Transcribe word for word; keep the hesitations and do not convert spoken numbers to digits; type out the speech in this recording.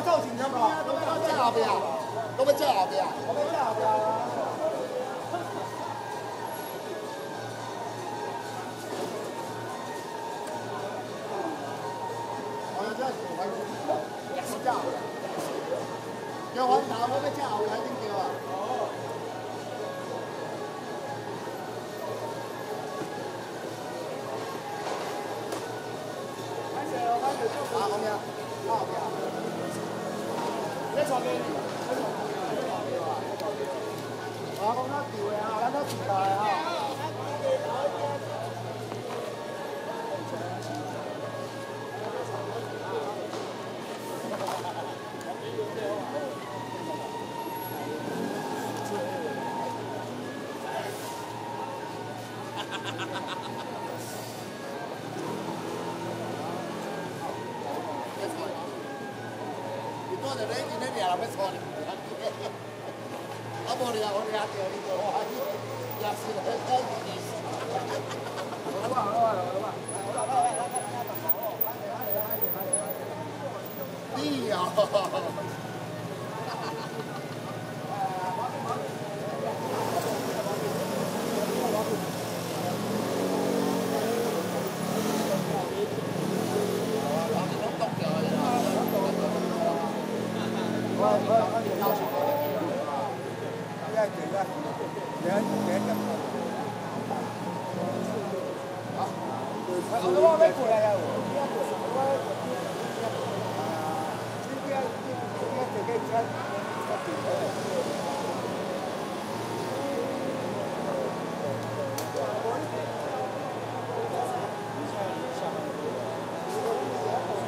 造型差不多，都要这后边，都要这后边，都要这后边。我要这后边，也是这后边。叫我头，我要这后边先叫啊。啊，后面，后面。你坐咩？你坐咩？你坐咩啊？啊，講得調嘅啊，揾得時代啊。我就你今天俩没错的，我无俩我俩掉你个话，也是很高级。好吧好吧好吧，你呀。我我我哋交錢，一係幾咧？兩兩斤。啊！我都話咩過嚟啊？我呢啲呢啲呢啲自己出出錢。